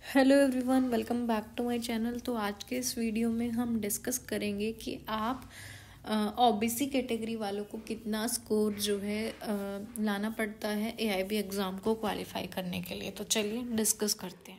Hello everyone, welcome back to my channel. तो आज के इस वीडियो में हम डिस्कस करेंगे कि आप ओबीसी कैटेगरी वालों को कितना स्कोर जो है लाना पड़ता है एआईबी एग्ज़ाम को क्वालिफाई करने के लिए। तो चलिए डिस्कस करते हैं।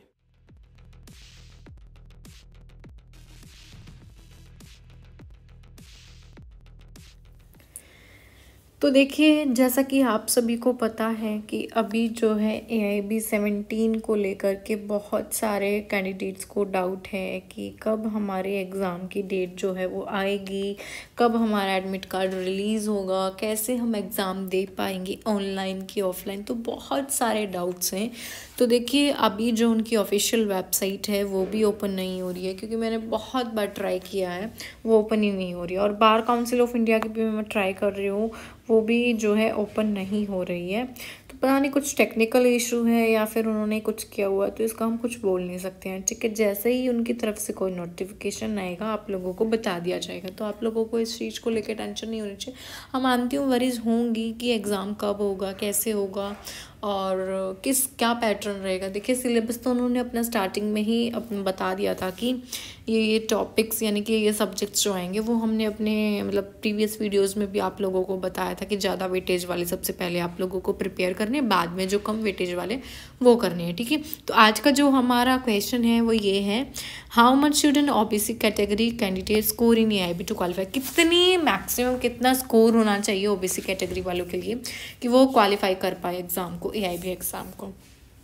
तो देखिए, जैसा कि आप सभी को पता है कि अभी जो है एआईबी 17 को लेकर के बहुत सारे कैंडिडेट्स को डाउट है कि कब हमारे एग्ज़ाम की डेट जो है वो आएगी, कब हमारा एडमिट कार्ड रिलीज़ होगा, कैसे हम एग्ज़ाम दे पाएंगे, ऑनलाइन की ऑफलाइन। तो बहुत सारे डाउट्स हैं। तो देखिए, अभी जो उनकी ऑफिशियल वेबसाइट है वो भी ओपन नहीं हो रही है, क्योंकि मैंने बहुत बार ट्राई किया है, वो ओपन ही नहीं हो रही है। और बार काउंसिल ऑफ इंडिया की भी मैं ट्राई कर रही हूँ, वो भी जो है ओपन नहीं हो रही है। तो पता नहीं कुछ टेक्निकल इशू है या फिर उन्होंने कुछ किया हुआ है, तो इसका हम कुछ बोल नहीं सकते हैं। ठीक है, जैसे ही उनकी तरफ से कोई नोटिफिकेशन आएगा आप लोगों को बता दिया जाएगा। तो आप लोगों को इस चीज़ को लेकर टेंशन नहीं होनी चाहिए। हम मानती हूँ वरीज होंगी कि एग्ज़ाम कब होगा, कैसे होगा और क्या पैटर्न रहेगा। देखिए, सिलेबस तो उन्होंने अपना स्टार्टिंग में ही बता दिया था कि ये टॉपिक्स यानी कि ये सब्जेक्ट्स जो आएंगे वो हमने अपने मतलब प्रीवियस वीडियोस में भी आप लोगों को बताया था कि ज़्यादा वेटेज वाले सबसे पहले आप लोगों को प्रिपेयर करने, बाद में जो कम वेटेज वाले वो करने हैं। ठीक है, तो आज का जो हमारा क्वेश्चन है वो ये है, how much should an OBC category candidate score in AIB to qualify. कितनी मैक्सिमम कितना स्कोर होना चाहिए ओबीसी कैटेगरी वालों के लिए कि वो क्वालिफाई कर पाए एग्ज़ाम को, एआईबी एग्ज़ाम को।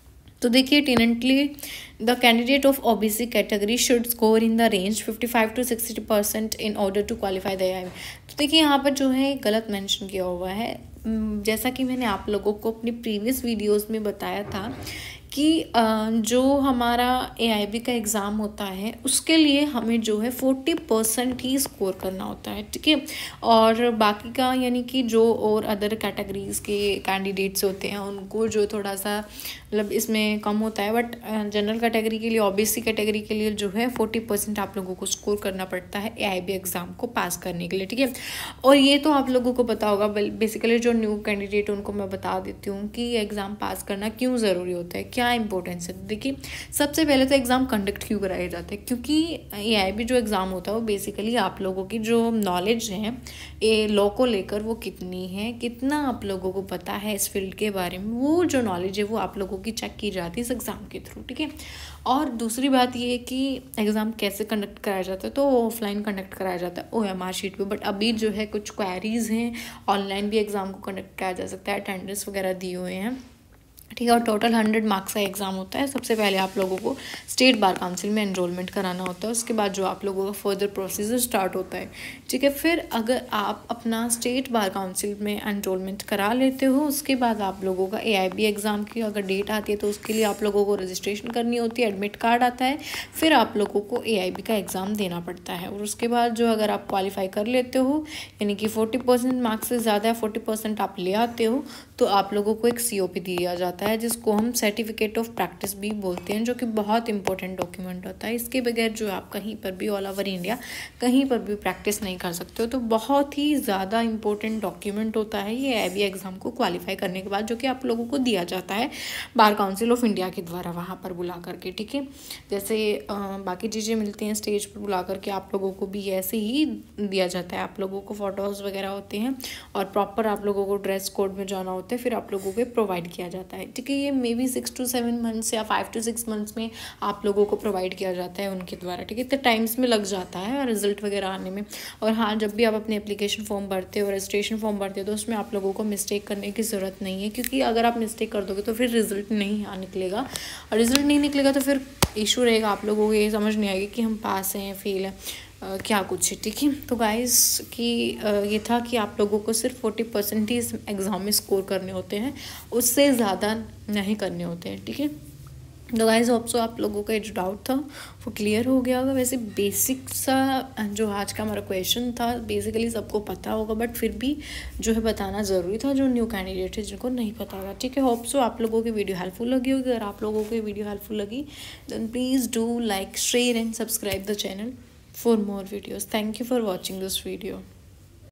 तो देखिए, tentatively the candidate of OBC category should score in the range 55 to 60% in order to qualify the AIB. तो देखिए, यहाँ पर जो है गलत मेंशन किया हुआ है। जैसा कि मैंने आप लोगों को अपनी प्रीवियस वीडियोस में बताया था कि जो हमारा एआईबी का एग्ज़ाम होता है उसके लिए हमें जो है 40% ही स्कोर करना होता है। ठीक है, और बाकी का यानी कि जो और अदर कैटेगरीज़ के कैंडिडेट्स होते हैं उनको जो थोड़ा सा मतलब इसमें कम होता है, बट जनरल कैटेगरी के लिए, ओबीसी कैटेगरी के लिए जो है 40% आप लोगों को स्कोर करना पड़ता है एआईबी एग्ज़ाम को पास करने के लिए। ठीक है, और ये तो आप लोगों को पता होगा। बेसिकली जो न्यू कैंडिडेट उनको मैं बता देती हूँ कि एग्ज़ाम पास करना क्यों ज़रूरी होता है, क्या इंपॉर्टेंस है। देखिए, सबसे पहले तो एग्ज़ाम कंडक्ट क्यों कराए जाते हैं, क्योंकि एआईबी जो एग्ज़ाम होता है वो बेसिकली आप लोगों की जो नॉलेज है ये लॉ को लेकर वो कितनी है, कितना आप लोगों को पता है इस फील्ड के बारे में, वो जो नॉलेज है वो आप लोगों की चेक की जाती है इस एग्ज़ाम के थ्रू। ठीक है, और दूसरी बात ये है कि एग्ज़ाम कैसे कंडक्ट कराया जाता है, तो ऑफलाइन कंडक्ट कराया जाता है ओएमआर शीट पे। बट अभी जो है कुछ क्वेरीज हैं, ऑनलाइन भी एग्ज़ाम को कंडक्ट कराया जा सकता है, अटेंडेंस वगैरह दिए हुए हैं। ठीक है, और टोटल 100 मार्क्स का एग्ज़ाम होता है। सबसे पहले आप लोगों को स्टेट बार काउंसिल में एनरोलमेंट कराना होता है, उसके बाद जो आप लोगों का फर्दर प्रोसीजर स्टार्ट होता है। ठीक है, फिर अगर आप अपना स्टेट बार काउंसिल में एनरोलमेंट करा लेते हो, उसके बाद आप लोगों का एआईबी एग्ज़ाम की अगर डेट आती है तो उसके लिए आप लोगों को रजिस्ट्रेशन करनी होती है, एडमिट कार्ड आता है, फिर आप लोगों को एआईबी का एग्ज़ाम देना पड़ता है। और उसके बाद जो अगर आप क्वालिफाई कर लेते हो, यानी कि 40% मार्क्स से ज़्यादा 40% आप ले आते हो, तो आप लोगों को एक सीओपी दिया जाता है जिसको हम सर्टिफिकेट ऑफ प्रैक्टिस भी बोलते हैं, जो कि बहुत इंपॉर्टेंट डॉक्यूमेंट होता है। इसके बगैर जो आप कहीं पर भी ऑल ओवर इंडिया कहीं पर भी प्रैक्टिस नहीं कर सकते हो। तो बहुत ही ज़्यादा इंपॉर्टेंट डॉक्यूमेंट होता है ये एआईबी एग्ज़ाम को क्वालिफाई करने के बाद, जो कि आप लोगों को दिया जाता है बार काउंसिल ऑफ इंडिया के द्वारा वहाँ पर बुला करके। ठीक है, जैसे बाकी चीज़ें मिलती हैं स्टेज पर बुला करके, आप लोगों को भी ऐसे ही दिया जाता है। आप लोगों को फ़ोटोज़ वगैरह होते हैं और प्रॉपर आप लोगों को ड्रेस कोड में जाना होता है, फिर आप लोगों को प्रोवाइड किया जाता है। ठीक है, ये मे बी 6 to 7 मंथ्स या 5 to 6 मंथ्स में आप लोगों को प्रोवाइड किया जाता है उनके द्वारा। ठीक है, तो टाइम्स में लग जाता है रिजल्ट वगैरह आने में। और हाँ, जब भी आप अपने एप्लीकेशन फॉर्म भरते हो, रजिस्ट्रेशन फॉर्म भरते हो, तो उसमें आप लोगों को मिस्टेक करने की ज़रूरत नहीं है, क्योंकि अगर आप मिस्टेक कर दोगे तो फिर रिजल्ट नहीं निकलेगा, और रिजल्ट नहीं निकलेगा तो फिर इशू रहेगा, आप लोगों को ये समझ नहीं आएगी कि हम पास हैं फेल हैं क्या कुछ है। ठीक है, तो गाइस कि ये था कि आप लोगों को सिर्फ 40% ही इस एग्ज़ाम में स्कोर करने होते हैं, उससे ज़्यादा नहीं करने होते हैं। ठीक है, तो गाइस होप सो आप लोगों का जो डाउट था वो क्लियर हो गया होगा। वैसे बेसिक सा जो आज का हमारा क्वेश्चन था बेसिकली सबको पता होगा, बट फिर भी जो है बताना ज़रूरी था जो न्यू कैंडिडेट है जिनको नहीं पता था। ठीक है, होप सो आप लोगों की वीडियो हेल्पफुल लगी होगी। अगर आप लोगों की वीडियो हेल्पफुल लगी then please do like, share and subscribe the channel for more videos. Thank you for watching this video.